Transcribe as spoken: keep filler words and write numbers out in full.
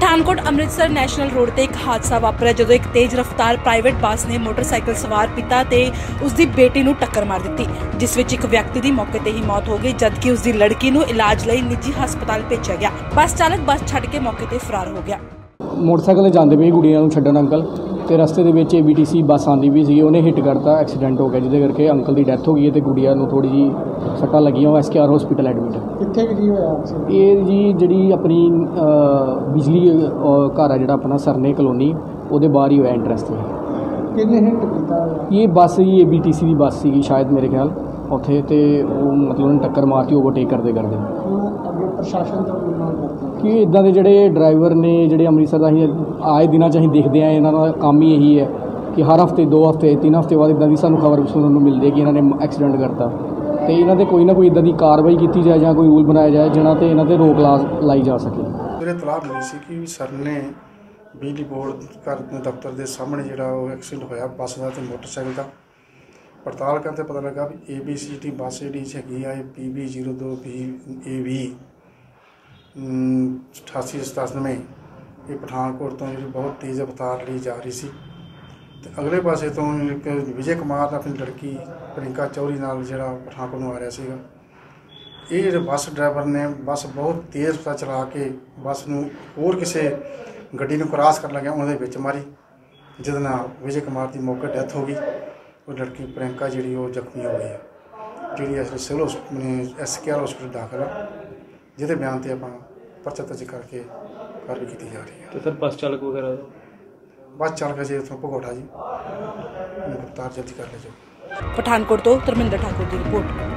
Pathankot Amritsar national road ते एक हादसा वापरिया जदों एक तेज रफ्तार प्राइवेट बस ने मोटरसाइकिल सवार पिता ते उसकी बेटी नूं टक्कर मार दी, जिस विच एक व्यक्ति की मौके ते ही मौत हो गई जबकि उसकी लड़की नूं इलाज लई निजी हस्पताल भेजा गया। बस चालक बस छड्ड के मौके ते फरार हो गया। मोटरसाइकिल जाते पे गुड़िया छड्डन अंकल तो रस्ते के ए बी टी सी बस आती भी सी, उन्हें हिट करता, एक्सीडेंट हो गया जिसके करके अंकल की डैथ हो गई है तो गुड़िया थोड़ी जी सट्टा लगियां, S K R hospital admit है। ये जी जी अपनी बिजली घर है जो अपना सरने कलोनी वो बाहर ही होया इंटरेस्ट से। ये बस ही ए बी टी सी की बस सी शायद मेरे ख्याल उत्थे तो मतलब उन्हें टक्कर मारती ओवरटेक करते करते कि इदा के जोड़े ड्राइवर ने जोड़े अमृतसर का अं आए दिन अं देखते हैं, इन्हों का काम ही यही है कि हर हफ्ते दो हफ्ते तीन हफ्ते बाद इदा की सूँ खबर सुनने को मिलती है कि इन्होंने एक्सीडेंट करता तो इन्हों पर कोई ना कोई इदा की कार्रवाई की जाए या कोई रूल बनाया जाए जिन्हों पर इन्हों पर रोक ला लाई जा सके। मेरे तलाह मिली सी कि सर ने बिजली बोर्ड घर दफ्तर के सामने जो एक्सीडेंट होया बस का तो मोटरसाइकिल का पड़ताल करते पता लगा भी A B C T bus जी हैगी है पी बी जीरो दो बी ए वी अठासी सतानवे ये पठानकोट तो जी बहुत तेज़ रफ्तार ली जा रही सी तो अगले पासे तो एक विजय कुमार अपनी लड़की प्रियंका चौधरी नाल जो पठानकोट आ रहा सीगा। ये बस ड्राइवर ने बस बहुत तेज़ रफ्तार चला के बस नूं होर किसी गड्डी नूं क्रॉस कर लग्या उन्हें विच मारी जिहदे नाल विजय कुमार की मौके डेथ हो गई। वो लड़की प्रियंका जी जख्मी हो गई है जी अस civil S K R hospital दाखिल है जिहदे बयान से आप परचा दर्ज करके कार्रवाई की जा रही है। तो सर बस चालक वगैरह बस चालक जी उतों भगौड़ा जी गिरफ्तार जल्दी कर ले जाओ। पठानकोट तो धर्मिंदर ठाकुर की रिपोर्ट।